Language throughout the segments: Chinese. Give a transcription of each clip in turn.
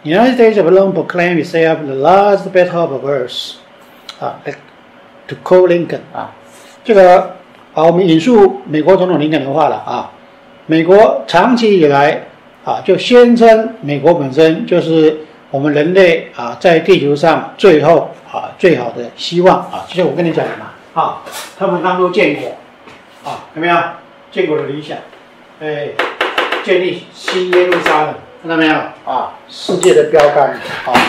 United States alone proclaimed itself the last battle of words to quote Lincoln 这个我们引述美国总统林肯的话了美国长期以来就宣称美国本身就是我们人类在地球上最后最好的希望就像我跟你讲的嘛他们当初建国有没有建国的理想？建立新耶路撒冷，看到没有世界的标杆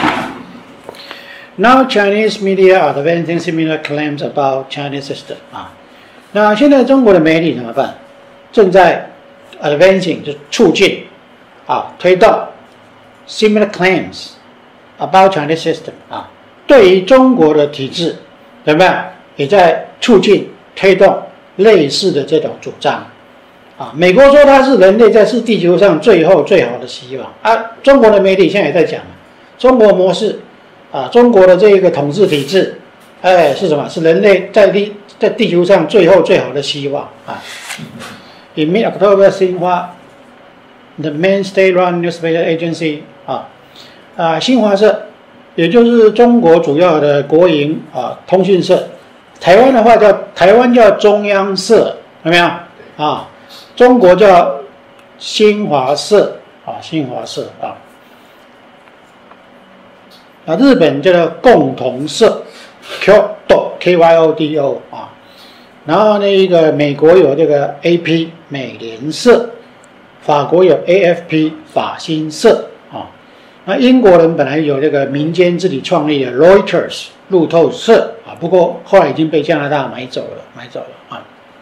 Now Chinese media are advancing similar claims about Chinese system 那现在中国的媒体怎么办？正在 advancing 就促进推动 similar claims about Chinese system 对于中国的体制怎么样？也在促进推动类似的这种主张美国说它是人类在地球上最后最好的希望中国的媒体现在也在讲中国模式中国的这个统治体制是什么？是人类在地球上最后最好的希望In mid-October, Xinhua, the main state-run newspaper agency 新华社也就是中国主要的国营通讯社，台湾的话台湾叫中央社，有没有中国叫新华社新华社日本叫做共同社 KYODO 然后那个美国有这个 AP 美联社，法国有 AFP 法新社那英国人本来有这个民间自己创立的 Reuters 路透社不过后来已经被加拿大买走了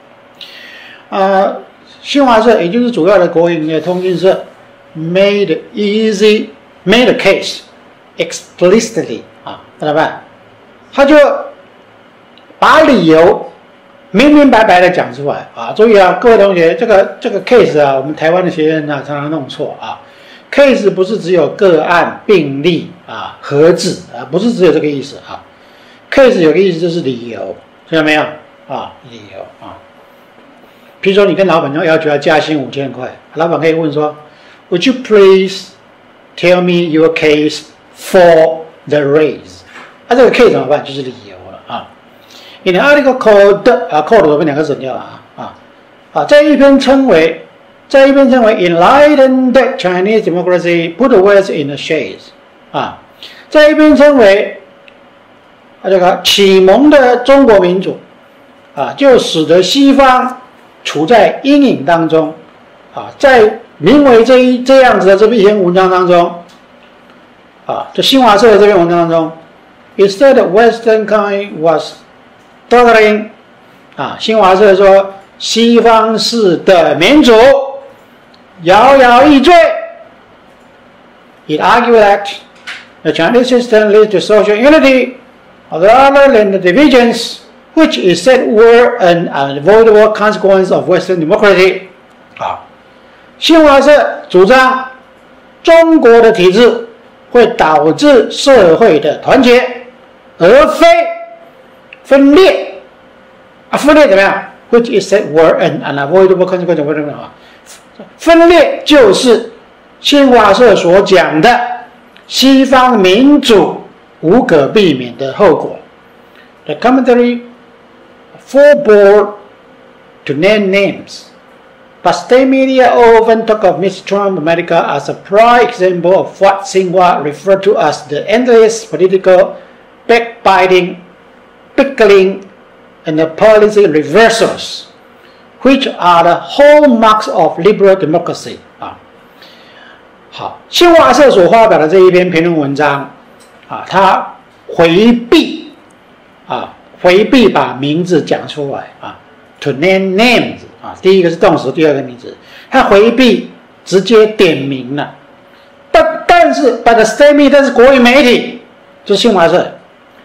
新华社也就是主要的国营的通讯社 made a case explicitly 看到吧？他就把理由明明白白的讲出来注意各位同学，这个 case 我们台湾的学生常常弄错case 不是只有个案病例盒子不是只有这个意思case 有个意思就是理由，知道没有理由比如说你跟老板要求加薪5000块，老板可以问说 Would you please tell me your case for the raise 这个 case 怎么办？就是理由了In an article called called 我们两个省掉在一篇称为 Enlightened Chinese Democracy Put the West in the Shades 在一篇称为这个启蒙的中国民主就使得西方处在阴影当中在名为这样子的这篇文章当中就新华社的这篇文章当中 It said that Western kind was doddering 新华社说西方式的民主摇摇欲坠 It argued that the Chinese system leads to social unity rather than the divisions which it said were an unavoidable consequence of Western democracy 新华社主张中国的体制会导致社会的团结而非分裂分裂怎么样 which it said were an unavoidable consequence of Western democracy 分裂就是新华社所讲的西方民主无可避免的后果 The commentary forbore to name names, but state media often talk of Mr. Trump America as a prime example of what Xinhua referred to as the endless political backbiting, bickering, and the policy reversals, which are the hallmarks of liberal democracy. 好，新华社所发表的这一篇评论文章他回避把名字讲出来to name names 第一个是动词，第二个名字，他回避直接点名了。但是 but the state 但是国营媒体就是新华社，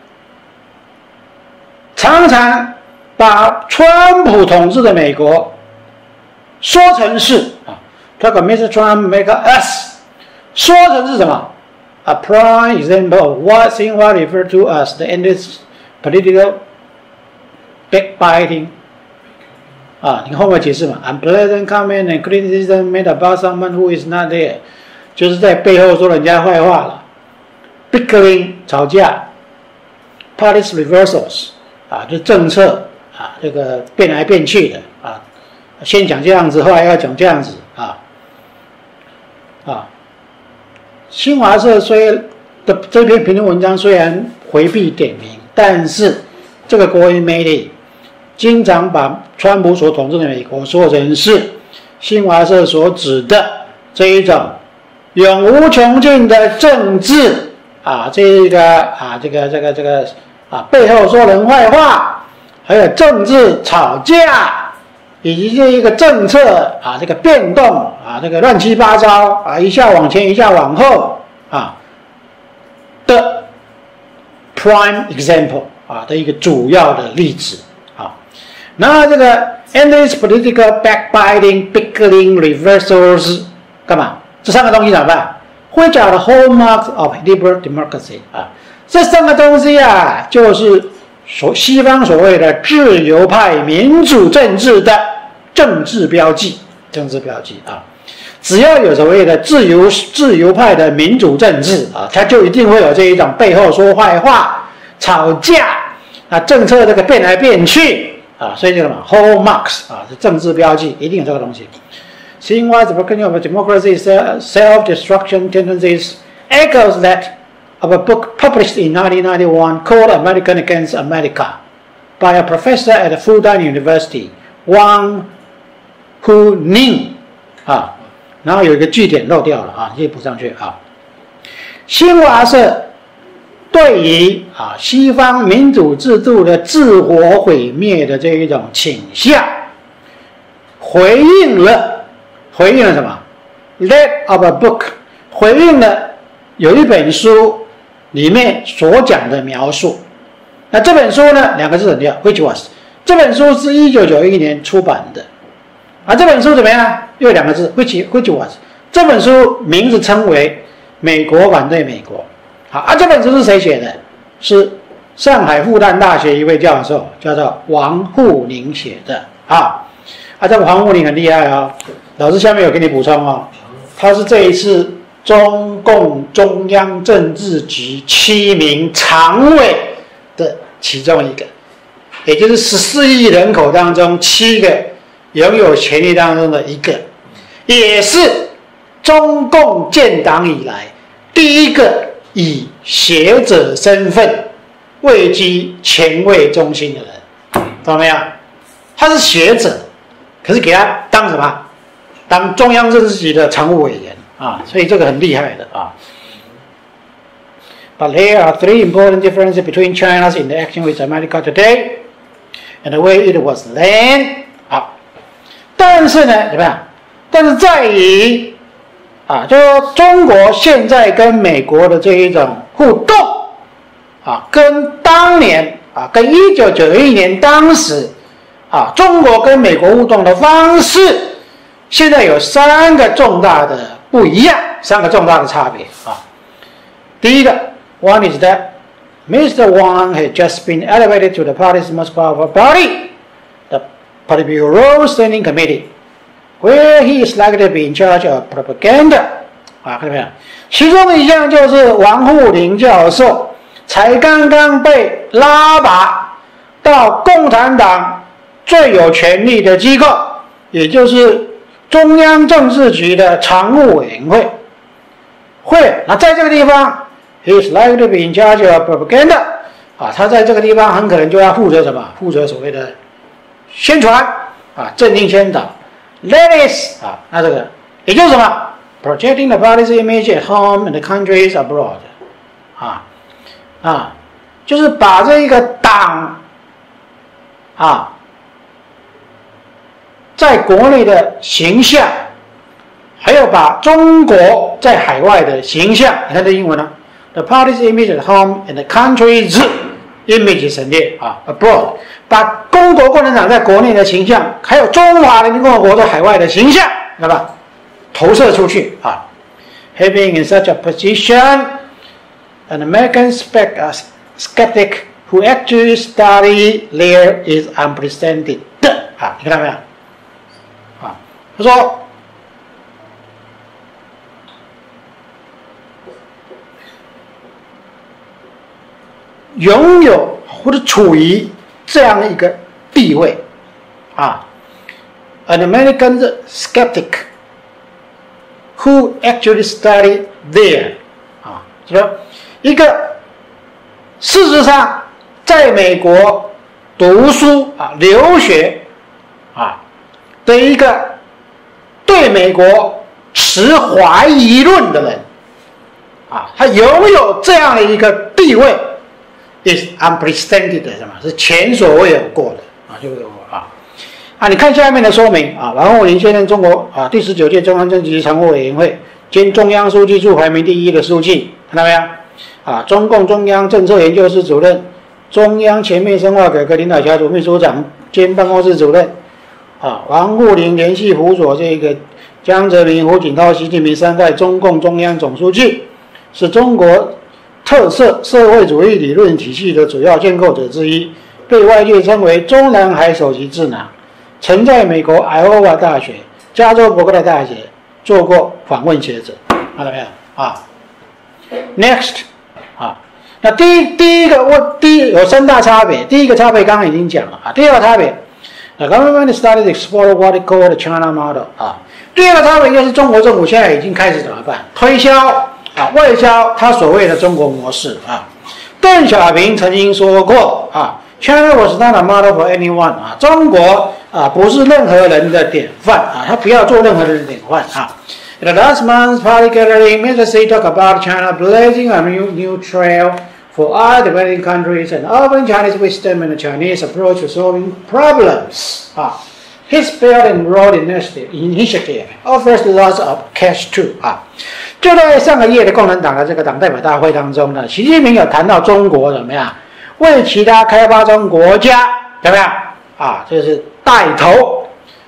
常常把川普统治的美国说成是talk of Mr. Trump make us 说成是什么 ？A prime example of what Xinhua referred to as the endless political backbiting 你后面解释嘛 ？Unpleasant comment and criticism made about someone who is not there， 就是在背后说人家坏话了 bickering 吵架 ，policy reversals 啊，就政策啊，这个变来变去的啊，先讲这样子，后来要讲这样子啊。新华社的这篇评论文章虽然回避点名，但是这个国营媒体经常把川普所统治的美国说成是新华社所指的这一种永无穷尽的政治啊，这个背后说人坏话，还有政治吵架，以及这一个政策啊这个变动啊这个乱七八糟啊，一下往前一下往后啊的 prime example 啊的一个主要的例子啊。那这个 endless political backbiting, bickering, reversals 干嘛？这三个东西怎么办？Which are the hallmarks of liberal democracy 啊？这三个东西啊，就是西方所谓的自由派民主政治的政治标记啊。只要有所谓的自由派的民主政治啊，它就一定会有这一种背后说坏话、吵架啊，政策这个变来变去啊，所以这个嘛 hallmarks 啊是政治标记，一定有这个东西。Xinhua's version of democracy's self-destruction tendencies echoes that of a book published in 1991 called American Against America by a professor at Fudan University, Wang Huning 啊，然后有一个句点漏掉了啊，你可以补上去啊。新华社对于啊西方民主制度的自我毁灭的这一种倾向，回应了什么 ？That of a book 回应了有一本书里面所讲的描述。那这本书呢，两个字很重要 ，which was 这本书是1991年出版的，啊，这本书怎么样？又两个字 ，which was 这本书名字称为《美国反对美国》。好，啊，这本书是谁写的？是上海复旦大学一位教授，叫做王沪宁写的啊。这个王沪宁很厉害哦，老师下面有给你补充哦，他是这一次中共中央政治局7名常委的其中一个，也就是14亿人口当中7个拥有权力当中的一个，也是中共建党以来第一个以学者身份位居前卫中心的人，懂没有？他是学者，可是给他当什么？当中央政治局的常务委员啊，所以这个很厉害的啊。But there are three important differences between China's interaction with America today and the way it was then 啊。但是呢，怎么样？但是在于啊，就说中国现在跟美国的这一种互动啊，跟当年啊，跟1991年当时啊，中国跟美国互动的方式，现在有3个重大的不一样，3个重大的差别啊。第一个 ，one is that Mr. Wang has just been elevated to the party's most powerful body, the Politburo Standing Committee, where he is likely to be in charge of propaganda. 啊，看到没有？其中一项就是王沪宁教授才刚刚被拉拔到共产党最有权力的机构，也就是中央政治局的常务委员会。那在这个地方 ，he is likely to be in charge of propaganda. 啊，他在这个地方很可能就要负责什么？负责所谓的宣传啊，政令宣导。That is 啊，那这个也就是什么 ？Projecting the party's image at home and the countries abroad. 就是把这个党啊，在国内的形象，还有把中国在海外的形象，你看这英文呢 ？The party's image at home and the country's image 省略啊 ，abroad， 把中国共产党在国内的形象，还有中华人民共和国在海外的形象，知道吧？投射出去啊。Having in such a position, an American-sceptic who actually study there is unprecedented 啊，你看到没有？啊，他说， 拥有或者处于这样一个地位啊。An American-sceptic who actually studied there 啊，就说一个事实上在美国读书啊、留学啊的一个对美国持怀疑论的人啊，他拥有这样的一个地位 ，is unprecedented 什么？是前所未有过的啊，就你看下面的说明啊，王沪宁现任中国第19届中央政治局常务委员会兼中央书记处排名第1的书记，看到没有？中共中央政策研究室主任，中央全面深化改革领导小组秘书长兼办公室主任，王沪宁联系辅佐这个江泽民、胡锦涛、习近平3代中共中央总书记，是中国特色社会主义理论体系的主要建构者之一，被外界称为中南海首席智囊。曾在美国爱荷华大学、加州伯克利大学做过访问学者，看到没有？Next 那第一个有3大差别，第一个差别刚刚已经讲了第二个差别 ，The government started to explore what it called the China model 第二个差别就是中国政府现在已经开始怎么办？推销外销它所谓的中国模式邓小平曾经说过China was not a model for anyone 中国不是任何人的典范他不要做任何人的典范The last month's party gathering, Mr. Xi talked about China blazing a new trail for other developing countries and offering Chinese wisdom and the Chinese approach to solving problems. His Belt and Road Initiative offers lots of cash too. 就在上个月的共产党的这个党代表大会当中呢，习近平有谈到中国怎么样为其他开发中国家怎么样就是带头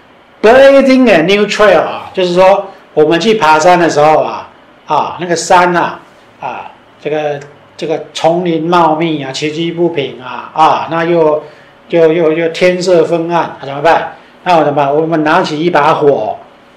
blazing a new trail 就是说我们去爬山的时候那个山这个丛林茂密崎岖不平那又天色昏暗怎么办？那我怎么办？我们拿起一把火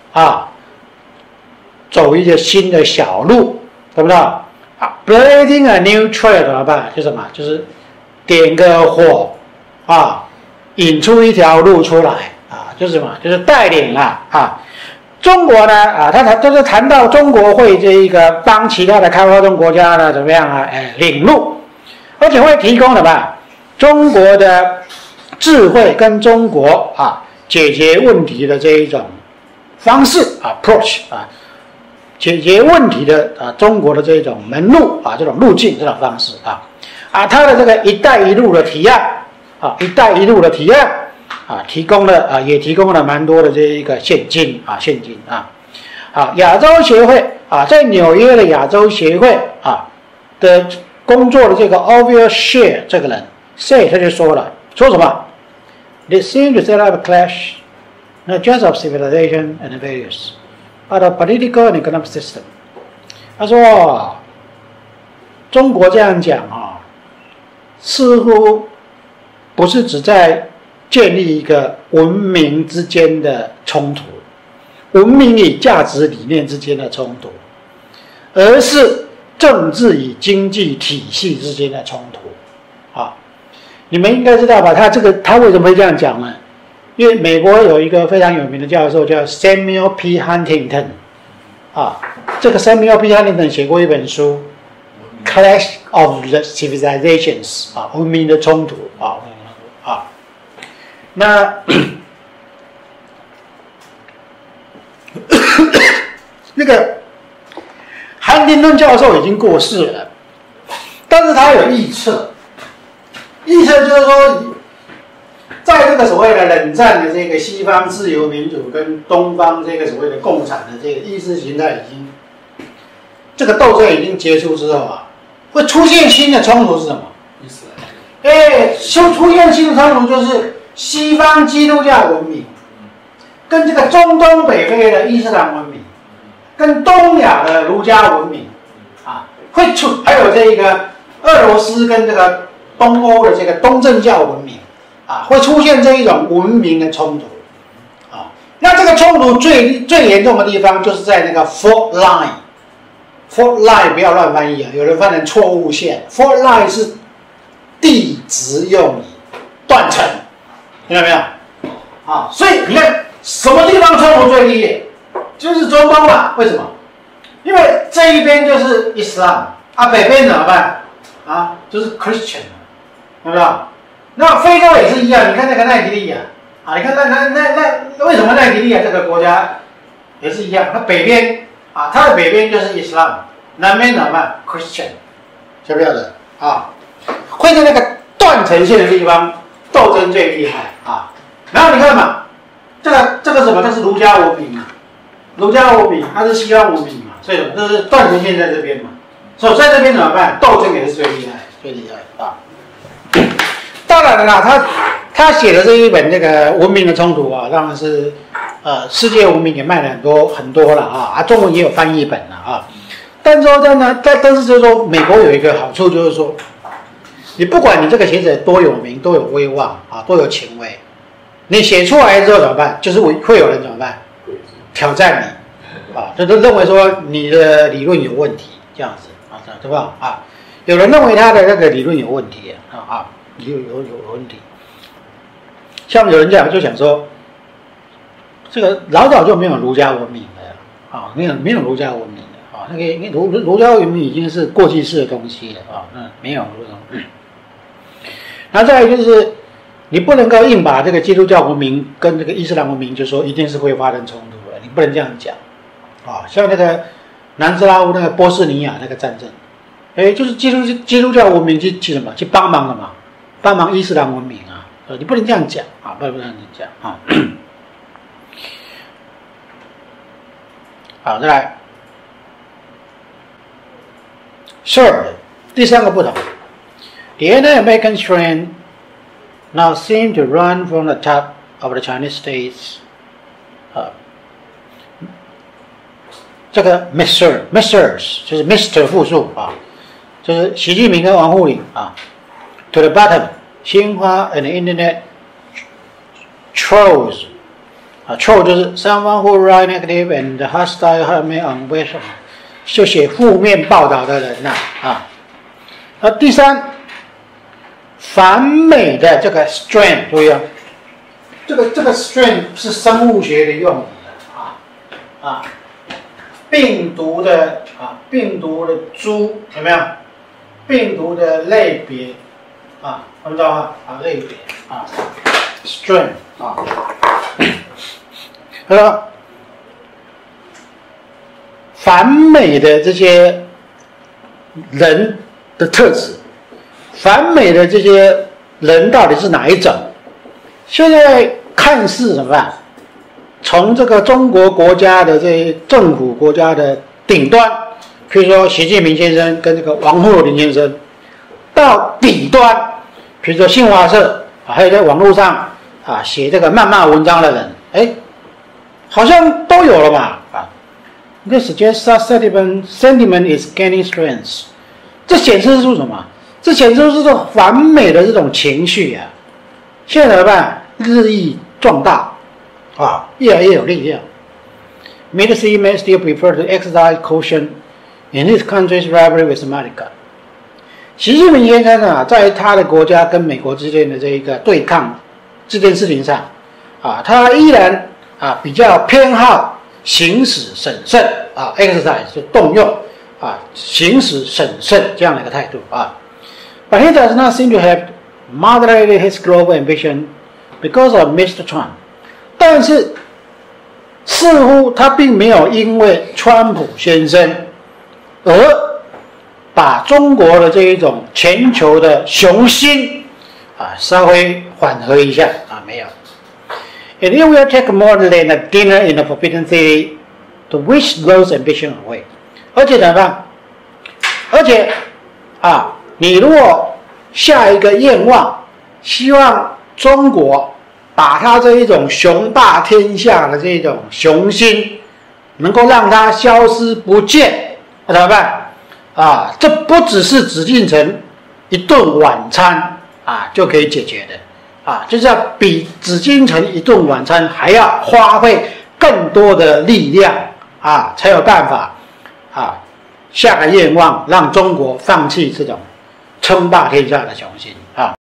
走一个新的小路，对不对？blazing a new trail 怎么办？就是什么？就是点个火引出一条路出来就是什么？就是带领中国呢他是谈到中国会这一个帮其他的开发中国家呢怎么样领路，而且会提供什么中国的智慧跟中国解决问题的这一种方式approach 解决问题的中国的这种门路这种路径这种方式他的这个“一带一路”的提案“一带一路”的提案提供了也提供了蛮多的这一个现金亚洲协会在纽约的亚洲协会的工作的这个 Ovia Share 这个人 say 他就说什么 They seem to set up a clash not just of civilization and values but of political and economic system 他说中国这样讲似乎不是只在建立一个文明之间的冲突，文明与价值理念之间的冲突，而是政治与经济体系之间的冲突。你们应该知道吧？他为什么会这样讲呢？因为美国有一个非常有名的教授叫 Samuel P. Huntington 这个 Samuel P. Huntington 写过一本书 Clash of the Civilizations 文明的冲突那那个汉丁顿教授已经过世了，但是他有预测就是说，在这个所谓的冷战的这个西方自由民主跟东方这个所谓的共产的这个意识形态已经这个斗争已经结束之后会出现新的冲突是什么？出现新的冲突就是西方基督教文明跟这个中东北非的伊斯兰文明跟东亚的儒家文明还有这个俄罗斯跟这个东欧的这个东正教文明会出现这一种文明的冲突那这个冲突最严重的地方就是在那个 fault line 不要乱翻译有人翻成错误线 fault line 是地直用矣，断层，听到没有？啊，所以你看什么地方冲突最厉害，就是中东嘛。为什么？因为这一边就是 Islam 啊，北边怎么办？啊，就是 Christian， 有没有？那非洲也是一样，你看那个奈及利亚啊，你看那为什么奈及利亚这个国家也是一样？它北边啊，它的北边就是 Islam， 南边怎么办 ？Christian， 晓不晓得啊？会在那个断层线的地方斗争最厉害啊。然后你看嘛，这个什么？这是儒家文明嘛，儒家文明它是西方文明嘛，所以这是断层线在这边嘛。所以在这边怎么办？斗争也是最厉害，最厉害啊。当然了啦，他写的这一本这个文明的冲突啊，当然是世界文明也卖了很多了啊，中文也有翻译本了啊。但是说呢，但是就是说，美国有一个好处就是说，你不管你这个学者多有名、多有威望啊、多有权威，你写出来之后怎么办？就是会有人怎么办？挑战你啊，就都认为说你的理论有问题，这样子啊，对吧？啊，有人认为他的那个理论有问题啊。有问题，像有人就想说，这个老早就没有儒家文明了啊，没有儒家文明了啊，那个儒家文明已经是过去式的东西了啊，没有这种。然后再来就是，你不能够硬把这个基督教文明跟这个伊斯兰文明，就说一定是会发生冲突的，你不能这样讲啊。像那个南斯拉夫那个波斯尼亚那个战争，就是基督教文明去什么去帮忙的嘛。帮忙伊斯兰文明啊，你不能这样讲啊，不能这样讲啊。好，再来 ，Third， 第三个不同 ，The anti-American trend now seem to run from the top of the Chinese states， 这个 Messrs 就是 Mr 复数啊，就是习近平跟王沪宁啊。To the bottom, Xinhua and the internet trolls. Troll 就是 someone who write negative and hostile comment on West， 就写负面报道的人啊。第三，反美的这个 strain， 注意啊，这个 strain 是生物学的用语啊，病毒的株有没有？病毒的类别。看不到啊？类别啊 ，strain 啊，他说反美的这些人的特质，反美的这些人到底是哪一种？现在看似什么办？从这个中国国家的这些政府国家的顶端，譬如说习近平先生跟这个王沪宁先生，到底端。比如说新华社还有在网络上写这个谩骂文章的人，好像都有了嘛This suggests that sentiment is gaining strength。这显示出什么？这显示出这种反美的这种情绪啊，现在怎么办？日益壮大越来越有力量。Many may still prefer to exercise caution in his country's rivalry with America。习近平先生在他的国家跟美国之间的这一个对抗这件事情上他依然比较偏好行使审慎exercise 就动用行使审慎这样的一个态度But he does not seem to have moderated his global ambition because of Mr. Trump。但是似乎他并没有因为川普先生而把中国的这一种全球的雄心稍微缓和一下没有。And it will take more than a dinner in the forbidden city to wish those ambitions away。而且怎么办？而且你如果下一个愿望，希望中国把他这一种雄霸天下的这种雄心，能够让它消失不见，怎么办？这不只是紫禁城一顿晚餐就可以解决的就是要比紫禁城一顿晚餐还要花费更多的力量才有办法下个愿望让中国放弃这种称霸天下的雄心啊。